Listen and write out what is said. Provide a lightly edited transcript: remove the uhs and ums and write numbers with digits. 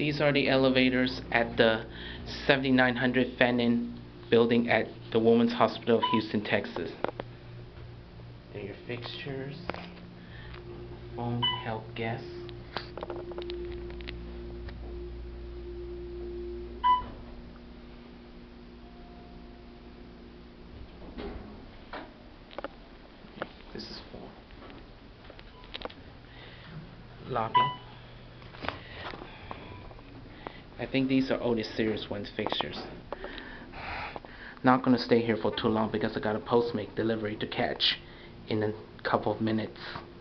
These are the elevators at the 7900 Fannin building at the Women's Hospital of Houston, Texas. They're your fixtures. Phone help guests. This is for lobby. I think these are all the Serious Ones fixtures. Not gonna stay here for too long because I got a Postmate delivery to catch in a couple of minutes.